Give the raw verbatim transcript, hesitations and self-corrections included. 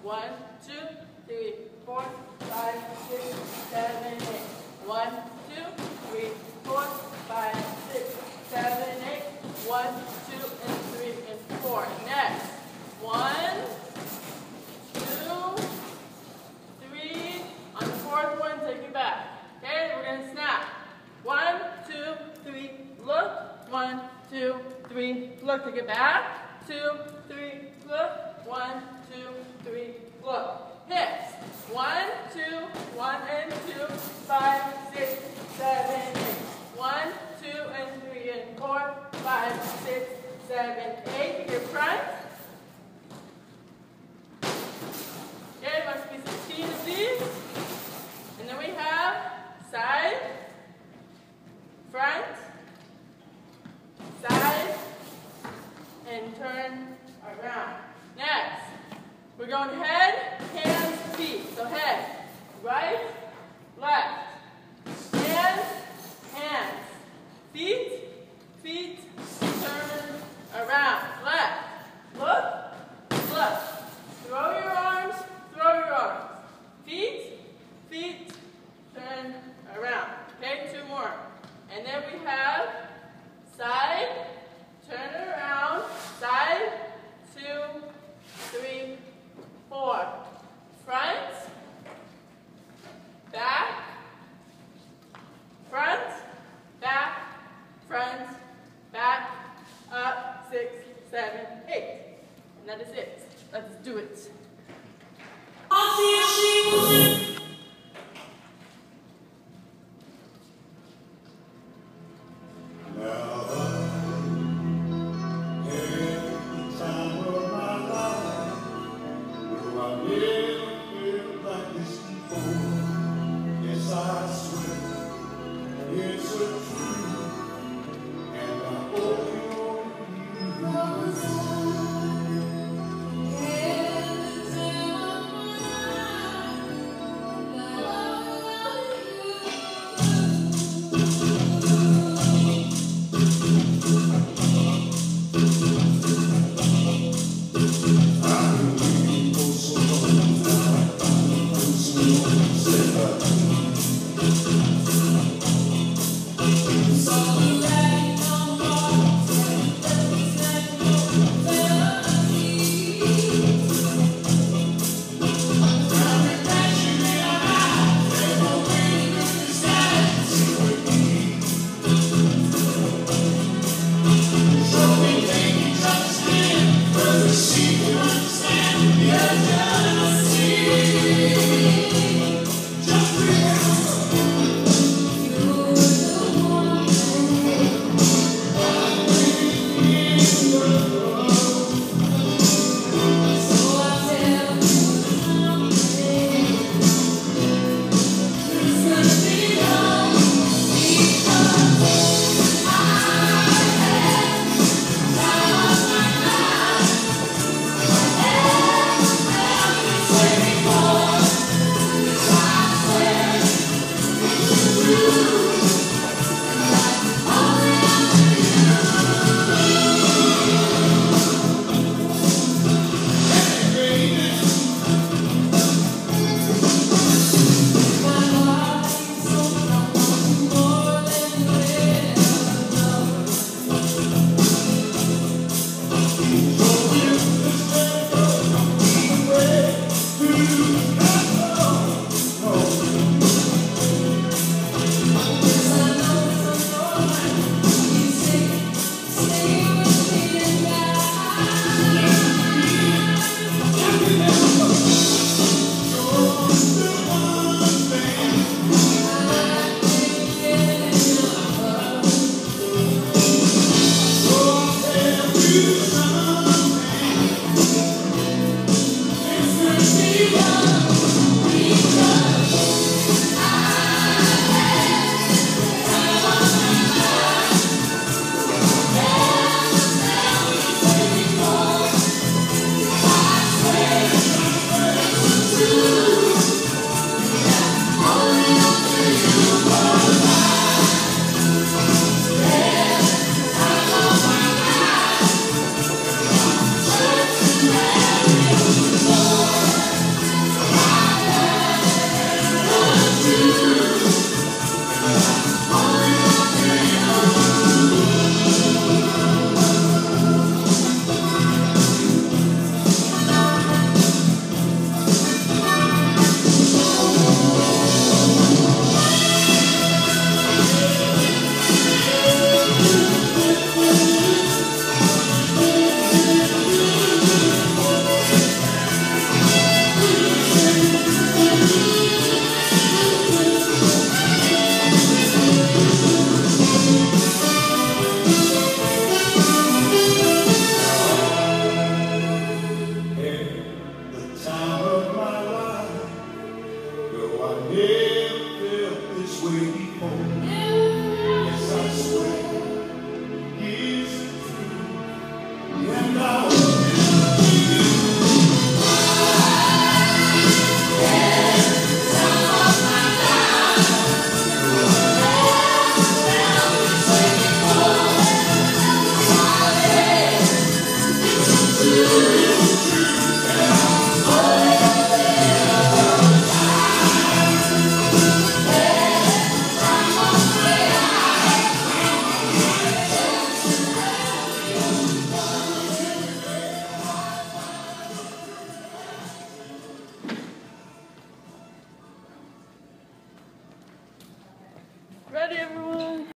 One, two, three, four, five, six, seven, eight. One, two, three, four, five, six, seven, eight. One, two, and three, and four. Next. One, two, three. On the fourth one, take it back. Okay, we're going to snap. One, two, three, look. One, two, three, look. Take it back. Two, three, look. One, two, three, look. Hips. One, two, one and two, five, six, seven, eight. One, two and three and four, five, six, seven, eight. Your front. Okay, must be sixteen of these. And then we have side, front, side, and turn around. Next, we're going head, hands, feet. So head, right, left, hands, hands, feet, feet, turn around. Left, look, look. Throw your arms, throw your arms. Feet, feet, turn around. Okay, two more. And then we have side, turn around, side, two, three, four. Front, back, front, back, front, back, up, six, seven, eight. And that is it. Let's do it. It's a